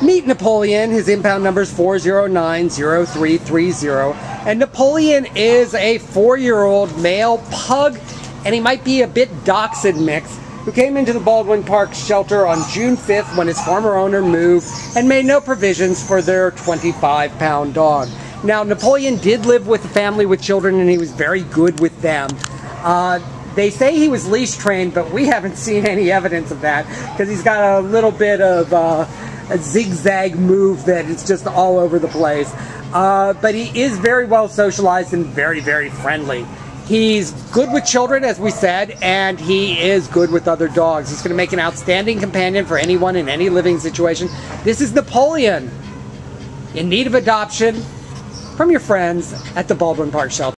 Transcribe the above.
Meet Napoleon. His impound number is 4090330. And Napoleon is a 4-year-old male pug, and he might be a bit Dachshund mix, who came into the Baldwin Park Shelter on June 5th when his former owner moved and made no provisions for their 25-pound dog. Now, Napoleon did live with a family with children, and he was very good with them. They say he was leash trained, but we haven't seen any evidence of that, because he's got a little bit of a zigzag move that is just all over the place. But he is very well socialized and very, very friendly. He's good with children, as we said, and he is good with other dogs. He's going to make an outstanding companion for anyone in any living situation. This is Napoleon, in need of adoption from your friends at the Baldwin Park Shelter.